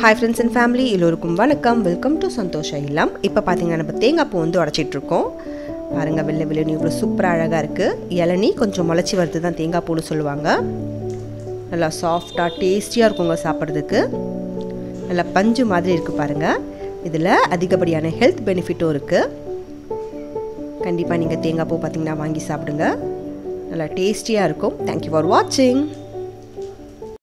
Hi friends and family, எல்லோருக்கும் வணக்கம். Welcome to சந்தோஷ இல்லம். இப்போ பாத்தீங்கன்னா நம்ம தேங்காய் பூ வந்து உடைச்சிட்டு இருக்கோம். பாருங்க வெள்ளை வெள்ளை இவ்வளவு சூப்பரா அழகா இருக்கு. இளநீ கொஞ்சம் முளைச்சி வருது தான் தேங்காய் பூன்னு சொல்லுவாங்க. நல்லா சாஃப்ட்டா டேஸ்டியா இருக்குங்க சாப்பிடுறதுக்கு. நல்லா பஞ்சு மாதிரி இருக்கு பாருங்க. இதுல அதிகப்படியான ஹெல்த் பெனிஃபிட்டும் இருக்கு. கண்டிப்பா நீங்க தேங்காய் பூ பாத்தீங்கன்னா வாங்கி சாப்பிடுங்க. நல்லா டேஸ்டியா இருக்கும். Thank you for watching.